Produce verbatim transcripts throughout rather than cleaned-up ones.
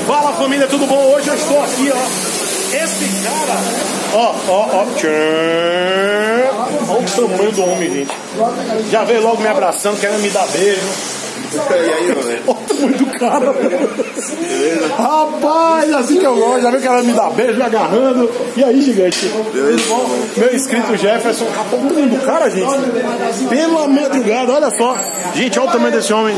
Fala família, tudo bom? Hoje eu estou aqui, ó. Esse cara, ó, ó, ó. Olha o tamanho do homem, gente. Já veio logo me abraçando, querendo me dar beijo. E aí, velho? Olha o tamanho do cara. Rapaz, assim que eu gosto. Já viu que ela me dá beijo, me agarrando. E aí, gigante? Beleza? Meu inscrito Jefferson. Rapaz, o tamanho do cara, gente. Pela madrugada, olha só. Gente, olha o tamanho desse homem.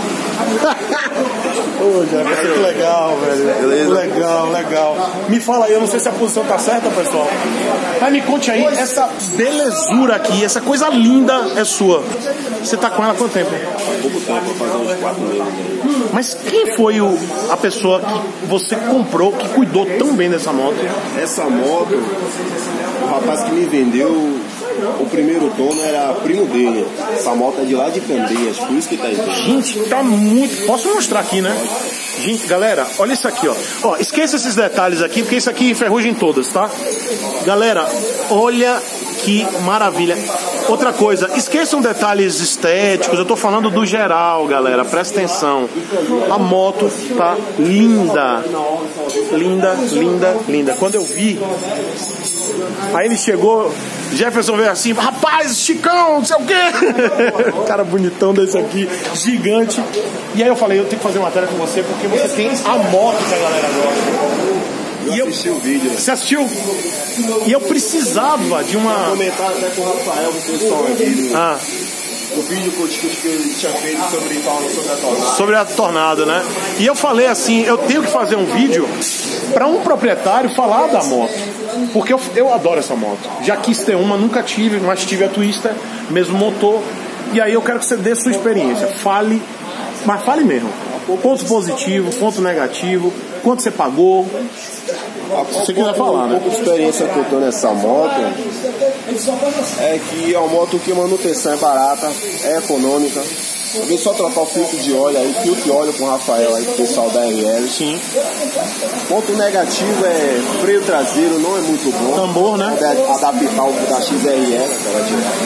Ô, Jefferson, que legal, velho. Beleza? Legal, legal. Me fala aí, eu não sei se a posição tá certa, pessoal. Mas me conte aí, essa belezura aqui, essa coisa linda é sua. Você tá com ela há quanto tempo? Pouco tempo, pra fazer uns quatro meses. Mas quem foi o, a pessoa que você comprou, que cuidou tão bem dessa moto? Essa moto, o rapaz que me vendeu, o primeiro dono era primo dele. Essa moto é de lá de Candeias, por isso que tá aí. Gente, tá muito... Posso mostrar aqui, né? Gente, galera, olha isso aqui, ó. Ó, esqueça esses detalhes aqui, porque isso aqui enferruja em todas, tá? Galera, olha que maravilha. Outra coisa, esqueçam detalhes estéticos, eu tô falando do geral, galera, presta atenção. A moto tá linda. Linda, linda, linda. Quando eu vi, aí ele chegou, Jefferson veio assim, rapaz, Chicão, não sei o quê. Cara bonitão desse aqui, gigante. E aí eu falei, eu tenho que fazer matéria com você, porque você tem a moto que a galera gosta. Eu e assisti eu, o vídeo. Né? Você assistiu? E eu precisava de uma... Comentar até com o Rafael, o pessoal aqui do... Ah. O vídeo que eu, que eu tinha feito sobre, sobre a Tornado. Sobre a Tornado, né? E eu falei assim, eu tenho que fazer um vídeo para um proprietário falar da moto. Porque eu, eu adoro essa moto. Já quis ter uma, nunca tive, mas tive a Twister, mesmo motor. E aí eu quero que você dê sua experiência. Fale, mas fale mesmo. Ponto positivo, ponto negativo, quanto você pagou. Se você quiser falar, né? Um pouco de experiência que eu tô nessa moto é que é uma moto que a manutenção é barata, é econômica. Eu vim só trocar o filtro de óleo aí, filtro de óleo com o Rafael aí, com o pessoal da R L. Sim. Ponto negativo é freio traseiro, não é muito bom. Tambor, né? Poder adaptar o da X R L, aquela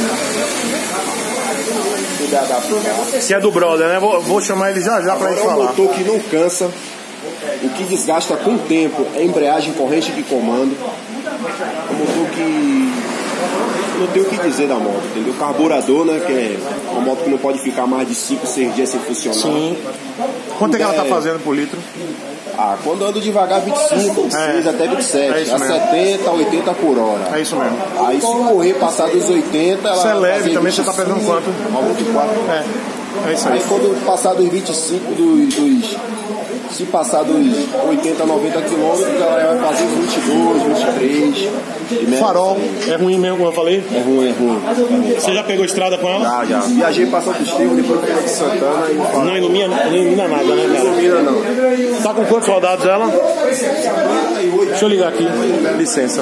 de... Que é do brother, né? Vou, vou chamar ele já já pra ele falar. É um motor que não cansa. O que desgasta com o tempo é embreagem, corrente de comando. É um motor que não tem o que dizer da moto, entendeu? Carburador, né? Que é uma moto que não pode ficar mais de cinco, seis dias sem funcionar. Sim. Quanto é que ela tá é... fazendo por litro? Ah, quando ando devagar, vinte e cinco, vinte e seis, é. Até vinte e sete. É isso a mesmo. setenta, oitenta por hora. É isso mesmo. Aí se correr passar dos oitenta, ela você é leve também, vinte e cinco, você tá pesando quanto? vinte e quatro. É. É isso aí. Aí quando passar dos vinte e cinco, dos, dos, se passar dos oitenta, noventa quilômetros, ela vai fazer vinte e dois, vinte e três. Farol, é ruim mesmo, como eu falei? É ruim, é ruim. Você já pegou estrada com ela? Já, já. Viajei para São Cristóvão, depois fui de Santana e o Não ilumina, não ilumina nada, né, cara? Não ilumina, não. Tá com quantos rodados ela? Deixa eu ligar aqui, licença.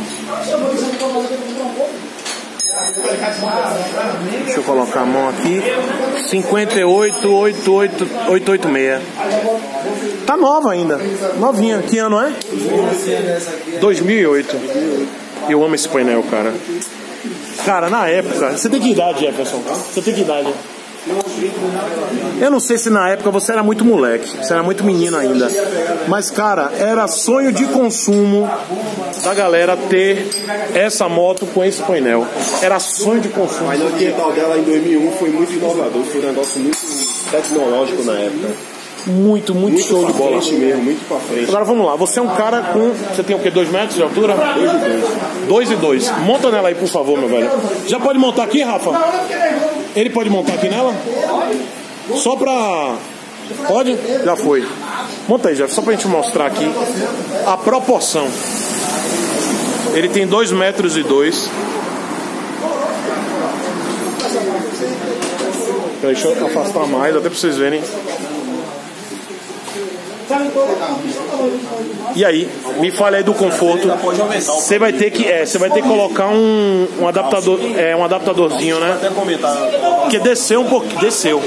Deixa eu colocar a mão aqui. cinquenta e oito, oitenta e oito, oitocentos e oitenta e seis. Tá nova ainda. Novinha. Que ano é? dois mil e oito. Eu amo esse painel, cara. Cara, na época... Você tem que idade, Jefferson? Você tem que idade? Eu não sei se na época você era muito moleque, você era muito menino ainda, mas cara, era sonho de consumo da galera ter essa moto com esse painel. Era sonho de consumo. O painel digital dela em dois mil e um foi muito inovador, foi um negócio muito tecnológico na época. Muito, muito, muito show de bola. Mesmo, muito pra frente. Agora vamos lá, você é um cara com... Você tem o quê? Dois metros de altura? Dois e dois. Dois e dois. Monta nela aí, por favor, meu velho. Já pode montar aqui, Rafa? Ele pode montar aqui nela? Só pra... Pode? Já foi. Monta aí, Jeff, só pra gente mostrar aqui a proporção. Ele tem dois metros e dois. Deixa eu afastar mais, até pra vocês verem. E aí, me fale aí do conforto. Você vai ter que, é, você vai ter que colocar um, um adaptador, é, um adaptadorzinho, né? Porque desceu um pouquinho, desceu.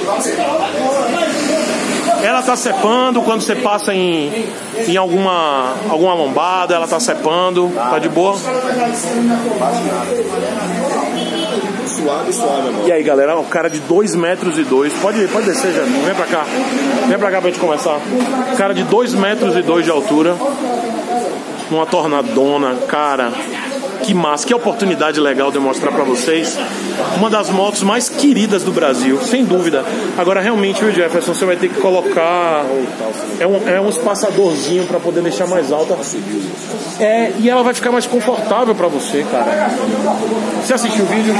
Ela tá cepando quando você passa em, em alguma, alguma lombada, ela tá cepando, tá de boa. suave, suave, amor. E aí, galera, o cara de dois metros e dois. Pode, pode descer, já. Vem pra cá. Vem pra cá pra gente começar. Cara de dois metros e dois de altura. Uma tornadona, cara. Que massa, que oportunidade legal de eu mostrar pra vocês uma das motos mais queridas do Brasil, sem dúvida. Agora, realmente, viu, Jefferson, você vai ter que colocar é um, é um espaçadorzinho pra poder deixar mais alta. É, e ela vai ficar mais confortável pra você, cara. Você assistiu o vídeo?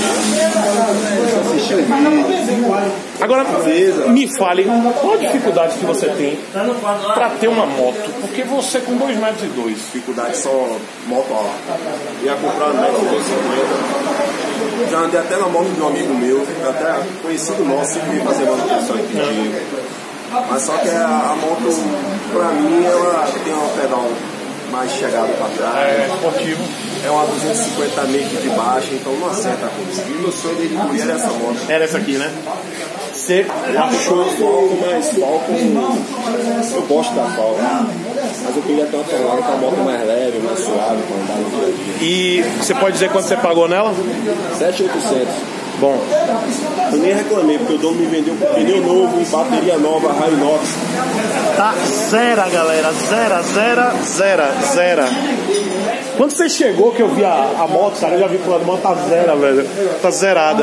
Assisti o vídeo. Agora, me fale, qual a dificuldade que você tem pra ter uma moto? Porque você com dois metros e dois. Dificuldade só moto, ó. Ia comprar uma moto dois e cinquenta. Já andei até na moto de um amigo meu, até conhecido nosso, que veio fazer manutenção aqui contigo. Mas só que a, a moto, pra mim, ela tem um pedal mais chegado pra trás. É, esportivo. É uma duzentos e cinquenta meio que de baixa, então não acerta a coisa. E meu sonho desde mulher era essa moto. Era essa aqui, né? Você achou Falcon, mas Falcon, eu gosto da Falcon. Mas eu queria ter uma tornada com a moto mais leve, mais suave, para andar no dia a dia. E você pode dizer quanto você pagou nela? sete mil e oitocentos. Bom. Eu nem reclamei, porque o dono me vendeu com pneu novo, bateria nova, raio inox. Tá zero, galera. Zero, zero, zero, zero. Quando você chegou que eu vi a, a moto, cara, eu já vi pro lado da moto, tá zero, velho. Tá zerada.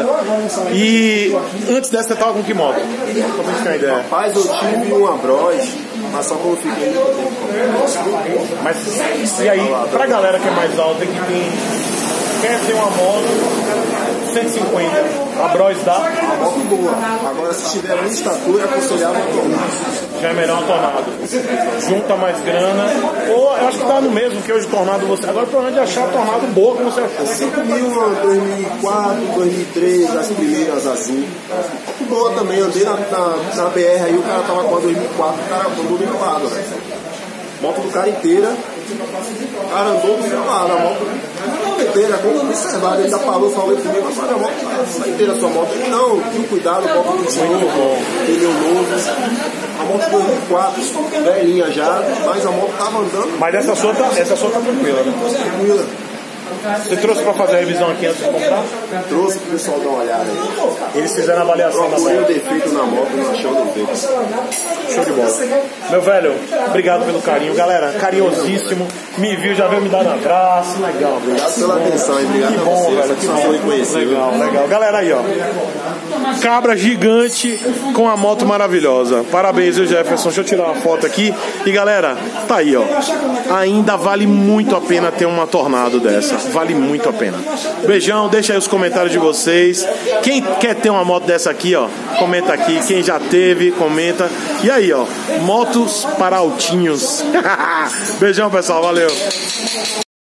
E antes dessa você tava com que moto? Como é que é a ideia? Rapaz, eu tive uma Bros, mas só que eu fiquei muito tempo. Mas e aí, pra galera que é mais alta, que tem, quer ter uma moto cento e cinquenta, a Bros dá? A moto boa. Agora, se tiver muita estatura, é aconselhável a tornado. Já é melhor um Tornado. Junta mais grana. Ou eu acho que tá no mesmo que hoje o Tornado você. Agora o problema de achar Tornado boa como você achou. cinco mil, dois mil e quatro, dois mil e três, as primeiras azul. Muito boa também, andei na, na, na B R aí, o cara tava com a dois mil e quatro, o cara andou do meu lado, velho. Moto do cara inteira, o cara andou do meu lado, a moto inteira, como observado, ele ainda parou, falou comigo, mas olha, a moto tá inteira a sua moto. Ele não, tinha cuidado, moto muito bom, pneu novo. A moto dois mil e quatro, velhinha já, mas a moto tava andando. Mas essa sua tá, essa sua tá tranquila, né? Tranquila. Você trouxe pra fazer a revisão aqui antes de comprar? Trouxe pro pessoal dar uma olhada aí. Eles fizeram a avaliação da Procurei o moto. defeito na moto, não achei o defeito. Show de bola. Meu velho, obrigado pelo carinho. Galera, carinhosíssimo. Me viu, já veio me dar um abraço. Legal. Obrigado pela atenção, obrigado Que a bom, você. velho. Que Satisfação de bom. conhecer. Legal, legal. Galera aí, ó. Cabra gigante com a moto maravilhosa. Parabéns, viu, Jefferson? Deixa eu tirar uma foto aqui. E galera, tá aí, ó. Ainda vale muito a pena ter uma Tornado dessa. Vale muito a pena. Beijão, deixa aí os comentários de vocês. Quem quer ter uma moto dessa aqui, ó, comenta aqui. Quem já teve, comenta. E aí, ó, motos para altinhos. Beijão, pessoal. Valeu.